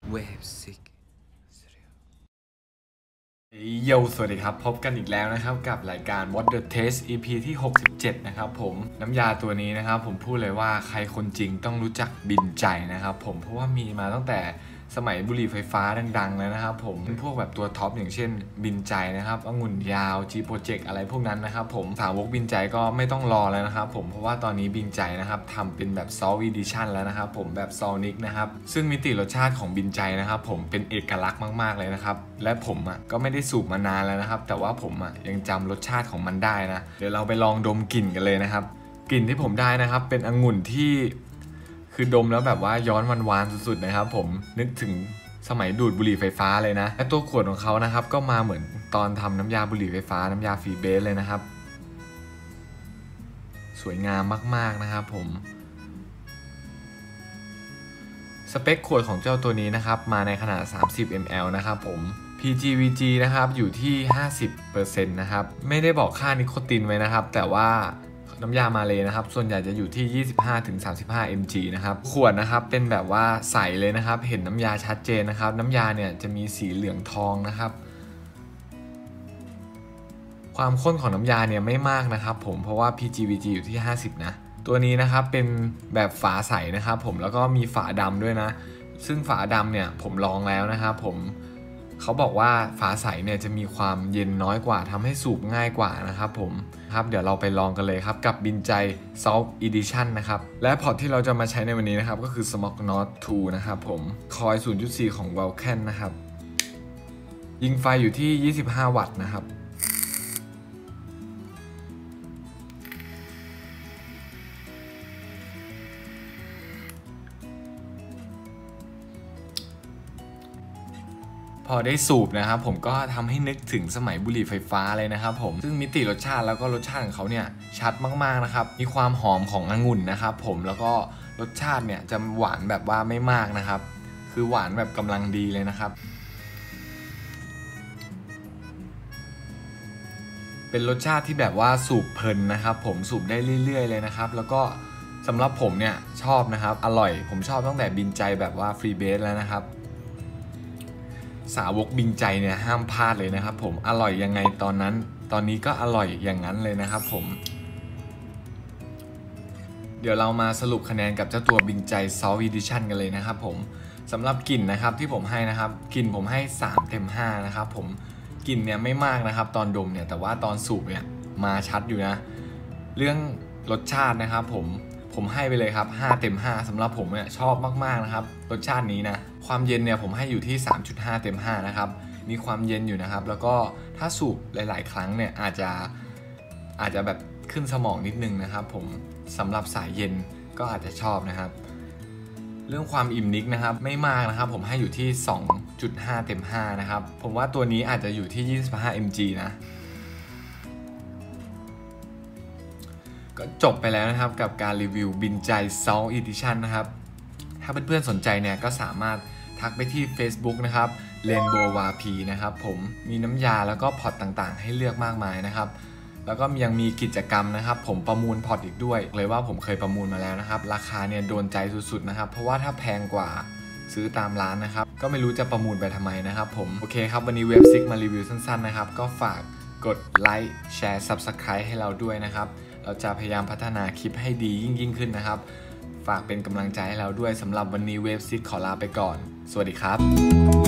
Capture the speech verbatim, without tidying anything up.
เวฟซิกโยสวัสดีครับพบกันอีกแล้วนะครับกับรายการ What the Taste อี พี ที่หกสิบเจ็ดนะครับผมน้ำยาตัวนี้นะครับผมพูดเลยว่าใครคนจริงต้องรู้จักบินใจนะครับผมเพราะว่ามีมาตั้งแต่สมัยบุหรี่ไฟฟ้าดังๆแล้วนะครับผมเป็นพวกแบบตัวท็อปอย่างเช่นบินใจนะครับองุ่นยาว G Project อะไรพวกนั้นนะครับผมสาวกบินใจก็ไม่ต้องรอแล้วนะครับผมเพราะว่าตอนนี้บินใจนะครับทำเป็นแบบ Salt Edition แล้วนะครับผมแบบ Salt Nick นะครับซึ่งมิติรสชาติของบินใจนะครับผมเป็นเอกลักษณ์มากๆเลยนะครับและผมอ่ะก็ไม่ได้สูบมานานแล้วนะครับแต่ว่าผมอ่ะยังจำรสชาติของมันได้นะเดี๋ยวเราไปลองดมกลิ่นกันเลยนะครับกลิ่นที่ผมได้นะครับเป็นองุ่นที่คือดมแล้วแบบว่าย้อนวานๆสุดๆนะครับผมนึกถึงสมัยดูดบุหรี่ไฟฟ้าเลยนะและตัวขวดของเขานะครับก็มาเหมือนตอนทำน้ำยาบุหรี่ไฟฟ้าน้ำยาฟรีเบสเลยนะครับสวยงามมากๆนะครับผมสเปคขวดของเจ้าตัวนี้นะครับมาในขนาดสามสิบมิลลิลิตร นะครับผม พี จี วี จี นะครับอยู่ที่ ห้าสิบเปอร์เซ็นต์ นะครับไม่ได้บอกค่านิโคตินไว้นะครับแต่ว่าน้ำยามาเลยนะครับส่วนใหญ่จะอยู่ที่ ยี่สิบห้าถึงสามสิบห้า มิลลิลิตร นะครับขวดนะครับเป็นแบบว่าใสเลยนะครับเห็นน้ำยาชัดเจนนะครับน้ำยาเนี่ยจะมีสีเหลืองทองนะครับความข้นของน้ำยาเนี่ยไม่มากนะครับผมเพราะว่า พี จี วี จี อยู่ที่ห้าสิบนะตัวนี้นะครับเป็นแบบฝาใสนะครับผมแล้วก็มีฝาดำด้วยนะซึ่งฝาดำเนี่ยผมลองแล้วนะครับผมเขาบอกว่าฝาใสเนี่ยจะมีความเย็นน้อยกว่าทำให้สูบง่ายกว่านะครับผมครับเดี๋ยวเราไปลองกันเลยครับกับบินใจ Salt Edition นะครับและพอร์ตที่เราจะมาใช้ในวันนี้นะครับก็คือ Smoke North ทู นะครับผมคอย ศูนย์จุดสี่ ของ Vulcan นะครับยิงไฟอยู่ที่ยี่สิบห้าวัตต์นะครับพอได้สูบนะครับผมก็ทำให้นึกถึงสมัยบุหรี่ไฟฟ้าเลยนะครับผมซึ่งมิติรสชาติแล้วก็รสชาติของเขาเนี่ยชัดมากๆนะครับมีความหอมขององุ่นนะครับผมแล้วก็รสชาติเนี่ยจะหวานแบบว่าไม่มากนะครับคือหวานแบบกำลังดีเลยนะครับเป็นรสชาติที่แบบว่าสูบเพลินนะครับผมสูบได้เรื่อยๆเลยนะครับแล้วก็สำหรับผมเนี่ยชอบนะครับอร่อยผมชอบตั้งแต่บินใจแบบว่าฟรีเบสแล้วนะครับสาวกบินใจเนี่ยห้ามพลาดเลยนะครับผมอร่อยยังไงตอนนั้นตอนนี้ก็อร่อยอย่างนั้นเลยนะครับผมเดี๋ยวเรามาสรุปคะแนนกับเจ้าตัวบินใจ Salt Edition กันเลยนะครับผมสำหรับกลิ่นนะครับที่ผมให้นะครับกลิ่นผมให้สามเต็มห้านะครับผมกลิ่นเนี่ยไม่มากนะครับตอนดมเนี่ยแต่ว่าตอนสูบเนี่ยมาชัดอยู่นะเรื่องรสชาตินะครับผมผมให้ไปเลยครับห้าเต็มห้าสำหรับผมเนี่ยชอบมากๆนะครับรสชาตินี้นะความเย็นเนี่ยผมให้อยู่ที่ สามจุดห้า เต็มห้านะครับมีความเย็นอยู่นะครับแล้วก็ถ้าสูบหลายๆครั้งเนี่ยอาจจะอาจจะแบบขึ้นสมองนิดนึงนะครับผมสำหรับสายเย็นก็อาจจะชอบนะครับเรื่องความอิ่มนิกนะครับไม่มากนะครับผมให้อยู่ที่ สองจุดห้า เต็มห้านะครับผมว่าตัวนี้อาจจะอยู่ที่ยี่สิบห้า มิลลิลิตร นะก็จบไปแล้วนะครับกับการรีวิวบินใจ Salt Edition นะครับถ้าเพื่อนๆสนใจเนี่ยก็สามารถทักไปที่ Facebook นะครับ Rainbow วา พี นะครับผมมีน้ำยาแล้วก็พอร์ตต่างๆให้เลือกมากมายนะครับแล้วก็ยังมีกิจกรรมนะครับผมประมูลพอร์ตอีกด้วยเลยว่าผมเคยประมูลมาแล้วนะครับราคาเนี่ยโดนใจสุดๆนะครับเพราะว่าถ้าแพงกว่าซื้อตามร้านนะครับก็ไม่รู้จะประมูลไปทำไมนะครับผมโอเคครับวันนี้เว็บซิกมารีวิวสั้นๆนะครับก็ฝากกดไลค์แชร์ Subscribe ให้เราด้วยนะครับเราจะพยายามพัฒนาคลิปให้ดียิ่งๆขึ้นนะครับฝากเป็นกำลังใจให้เราด้วยสำหรับวันนี้เว็บซิกขอลาไปก่อนสวัสดีครับ